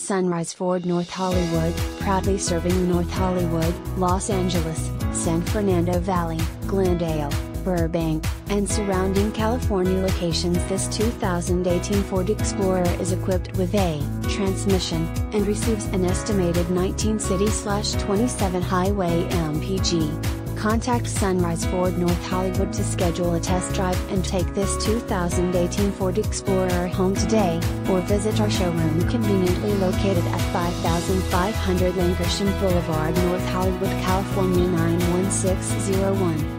Sunrise Ford North Hollywood, proudly serving North Hollywood, Los Angeles, San Fernando Valley, Glendale, Burbank, and surrounding California locations. This 2018 Ford Explorer is equipped with a transmission, and receives an estimated 19 city/27 highway mpg. Contact Sunrise Ford North Hollywood to schedule a test drive and take this 2018 Ford Explorer home today, or visit our showroom conveniently located at 5500 Lankershim Blvd, North Hollywood, California 91601.